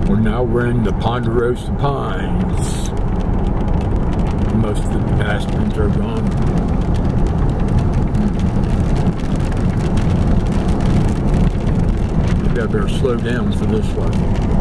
We're in the Ponderosa Pines. Most of the aspens are gone. Maybe I better slow down for this one.